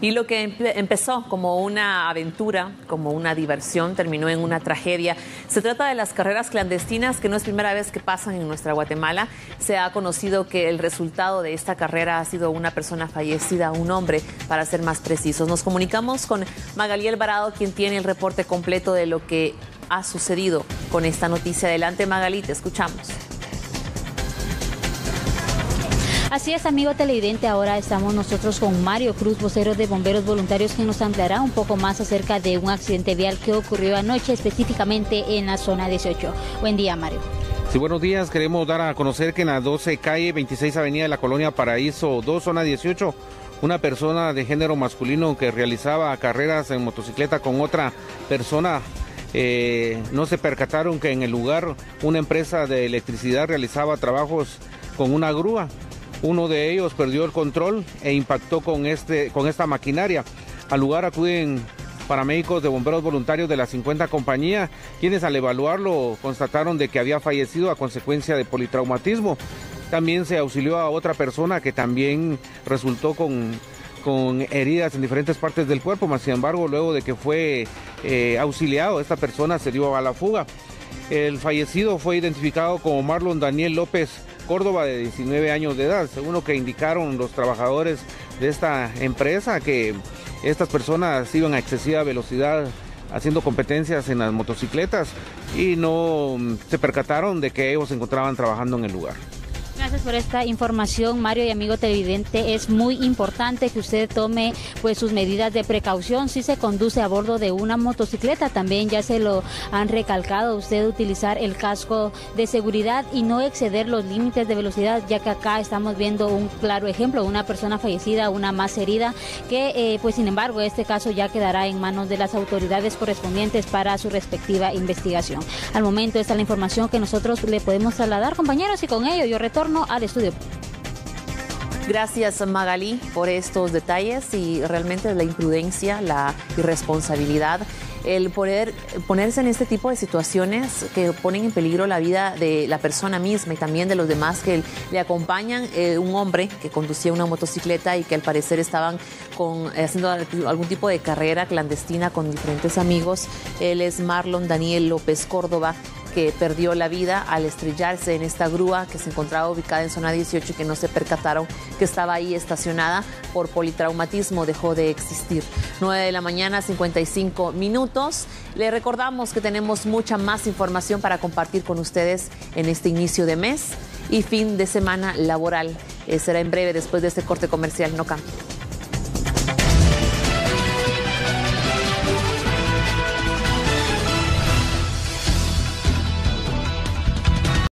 Y lo que empezó como una aventura, como una diversión, terminó en una tragedia. Se trata de las carreras clandestinas, que no es primera vez que pasan en nuestra Guatemala. Se ha conocido que el resultado de esta carrera ha sido una persona fallecida, un hombre, para ser más precisos. Nos comunicamos con Magali Alvarado, quien tiene el reporte completo de lo que ha sucedido con esta noticia. Adelante, Magali, te escuchamos. Así es, amigo televidente, ahora estamos nosotros con Mario Cruz, vocero de Bomberos Voluntarios, quien nos ampliará un poco más acerca de un accidente vial que ocurrió anoche, específicamente en la zona 18. Buen día, Mario. Sí, buenos días. Queremos dar a conocer que en la 12 calle 26 avenida de la Colonia Paraíso 2, zona 18, una persona de género masculino que realizaba carreras en motocicleta con otra persona, no se percataron que en el lugar una empresa de electricidad realizaba trabajos con una grúa. Uno de ellos perdió el control e impactó con esta maquinaria. Al lugar acuden paramédicos de bomberos voluntarios de la 50 compañía, quienes al evaluarlo constataron de que había fallecido a consecuencia de politraumatismo. También se auxilió a otra persona que también resultó con heridas en diferentes partes del cuerpo, mas sin embargo, luego de que fue auxiliado, esta persona se dio a la fuga. El fallecido fue identificado como Marlon Daniel López Córdoba, de 19 años de edad, según lo que indicaron los trabajadores de esta empresa, que estas personas iban a excesiva velocidad haciendo competencias en las motocicletas y no se percataron de que ellos se encontraban trabajando en el lugar. Gracias por esta información, Mario, y amigo televidente. Es muy importante que usted tome pues sus medidas de precaución si se conduce a bordo de una motocicleta. También ya se lo han recalcado, usted utilizar el casco de seguridad y no exceder los límites de velocidad, ya que acá estamos viendo un claro ejemplo, una persona fallecida, una más herida, que pues sin embargo este caso ya quedará en manos de las autoridades correspondientes para su respectiva investigación. Al momento esta es la información que nosotros le podemos trasladar, compañeros, y con ello yo retorno al estudio. Gracias, Magali, por estos detalles, y realmente la imprudencia, la irresponsabilidad, el poder ponerse en este tipo de situaciones que ponen en peligro la vida de la persona misma y también de los demás que le acompañan. Un hombre que conducía una motocicleta y que al parecer estaban haciendo algún tipo de carrera clandestina con diferentes amigos. Él es Marlon Daniel López Córdoba, que perdió la vida al estrellarse en esta grúa que se encontraba ubicada en zona 18 y que no se percataron que estaba ahí estacionada. Por politraumatismo dejó de existir. 9 de la mañana, 55 minutos. Le recordamos que tenemos mucha más información para compartir con ustedes en este inicio de mes y fin de semana laboral. Será en breve, después de este corte comercial. No cambie.